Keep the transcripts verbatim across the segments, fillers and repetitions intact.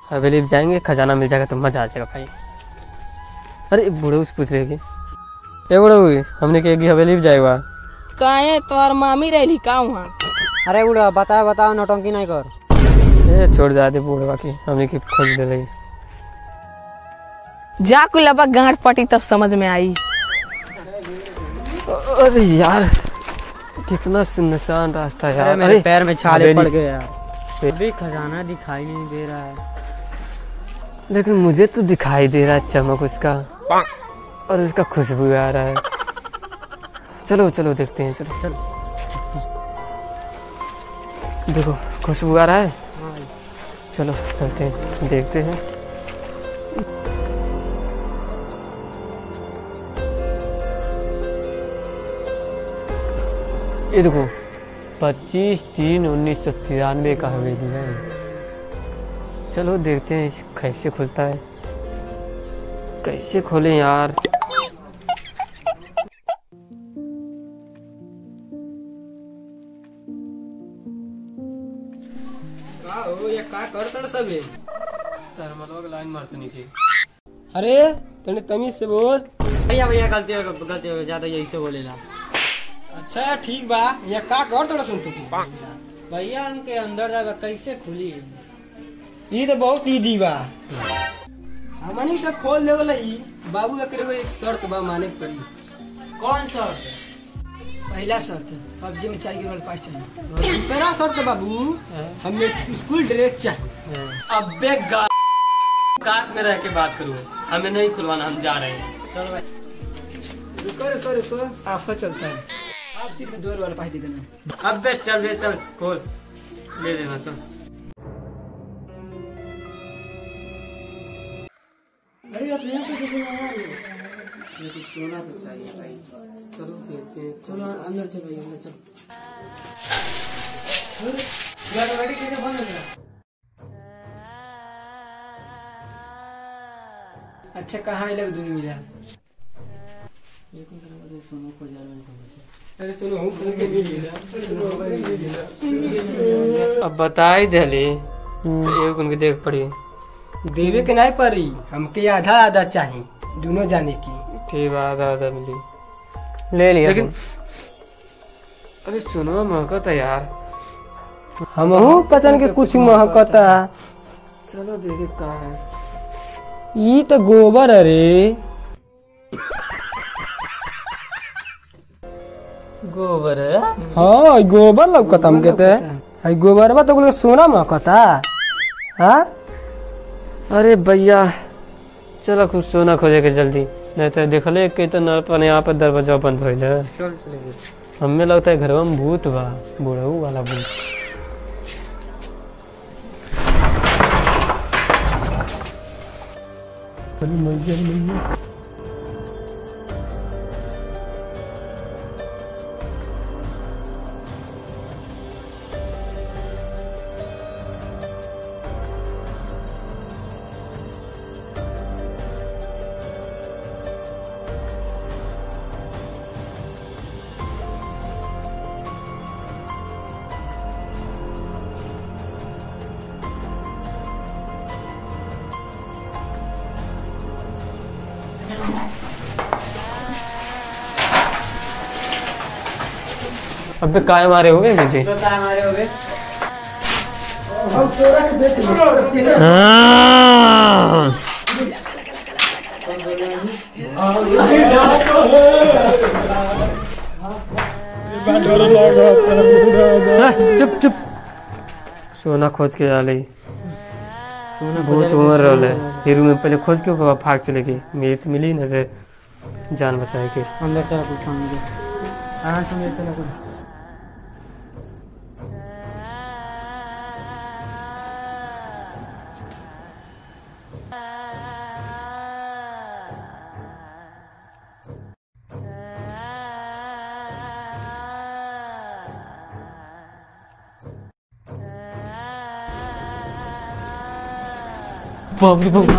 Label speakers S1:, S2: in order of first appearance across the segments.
S1: हवेली जाएंगे, खजाना मिल जाएगा तो मजा आ जाएगा भाई। अरे बूढ़े उस पूछ रहे ए बूढ़े हुई हमने के हवेली जाएगा
S2: काहे तोहर मामी रही का वहाँ।
S3: अरे बूढ़ा बताओ बताओ नौटंकी नहीं कर।
S1: ए छोड़ जा दे बूढ़े बाकी हमने की खोज ले रही।
S2: जा कुल अब गांठ पटी तब समझ में आई।
S1: अरे यार कितना सुनसान रास्ता है यार।
S3: मेरे पैर में छाले पड़ गए यार। अभी खजाना दिखाई नहीं दे रहा है,
S1: लेकिन मुझे तो दिखाई दे रहा है चमक उसका और उसका खुशबू आ रहा है। चलो चलो देखते हैं। चलो चलो देखो खुशबू आ रहा है। चलो चलते हैं देखते हैं। ये देखो पच्चीस तीन उन्नीस सौ तिरानवे का हवेली है। चलो देखते हैं कैसे खुलता है। कैसे खोले यार।
S3: का हो ये का करतड़ सबे
S1: तरमलवा लाइन मारते नहीं थी।
S3: अरे तने तमीज से बोल। भैया भैया गलती हो गलती हो ज्यादा यही से बोलेला। अच्छा ठीक बा ये का करतड़ सुन तू भैया उनके अंदर जाबे कैसे खुली। ये तो बहुत इजी बा हमनी तो खोल लेवल ई बाबू एकरे में एक शर्त बा माने करी। कौन शर्त। पहला शर्त पबजी में चाहिए केवल पास चाहिए। दूसरा शर्त बाबू हमें स्कूल ड्रेस चाहिए।
S1: अबे काट में रह के बात करूँ हमें नहीं खुलवाना हम जा रहे हैं।
S3: चलो भाई रुको रुको रुको आफत चलता है। आप सिर्फ दो वाला पास दे देना।
S1: अबे चल बे चल खोल ले देना चल।
S3: अरे आप यहाँ से कैसे आ रहे हो।
S1: ये तो सोना तो चाहिए भाई। चलो देखते हैं।
S3: चलो अंदर चलो भाई अंदर चलो। यार गाड़ी कैसे बंद हो गया। अच्छा कहाँ है लग दूनी मिला। ये कौन सा वाला सोनो को जा रहा है। अरे सुनो हूँ के नहीं मिला।
S1: अब बता ही दे एक उनके देख पड़ी
S3: देवे के नहीं पड़ी हमके आधा आधा चाहिए दोनों जाने की।
S1: ठीक है आधा आधा मिली ले लिया। लेकिन अबे सुनो महकता यार।
S3: हम हूँ पचन के कुछ महकता।
S1: चलो देखे कहाँ है।
S3: ये तो गोबर अरे
S1: गोबर है।
S3: हाँ गोबर लौकता हम कहते हैं गोबर बा तो सोना महकता। हाँ
S1: अरे भैया चलो कुछ सोना खोजे के जल्दी नहीं तो देख ले के तो अपने यहाँ पर दरवाजा बंद हो जाए। हमें लगता है घर में भूत बा बुढ़ऊ वाला भूत। अबे काय मारे हो गए मुझे।
S3: काय मारे हो गए।
S1: चुप चुप सोना खोज के डाले। सोना बहुत उम्र रहा है हीरो में पहले खोज के भाग चलेगी मेरी तो मिली ना से जान बचाए के।
S3: अंदर चला कुछ सामने हाँ सुनिए चला कुछ।
S1: बाप रे बाप।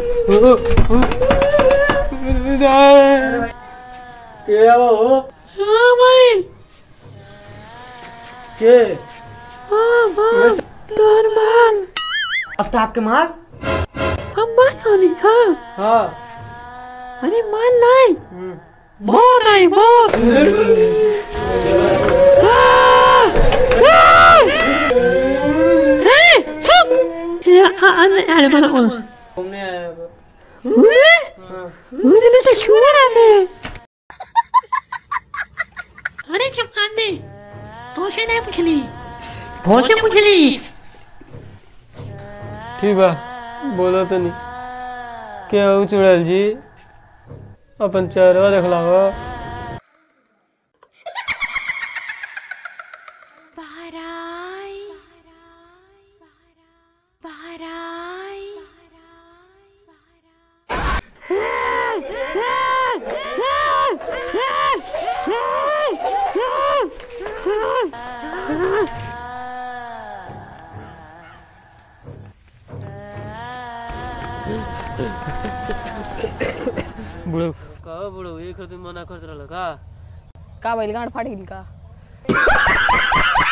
S3: क्या हो?
S2: हाँ भाई।
S3: के?
S2: हाँ भाई। तोर माल।
S3: अब तो आपके माल?
S4: मान होली हाँ
S3: हाँ
S4: अरे मान नहीं
S3: हम्म।
S4: मोर नहीं मोर ए चुप ये अरे अरे बना बोल
S3: घूमने आया है। हाँ।
S4: मुझे तो शुगर आने अरे चुप आने तो से नहीं पूछली तो से पूछली
S1: ठीक बा बोलो तो नहीं क्या हो चुड़ैल जी अपन चेहरा दिखलावा बुढ़ऊ का बुढ़ऊ एक दिन मना करत रहल का
S2: का बैल गांठ फाट गेल का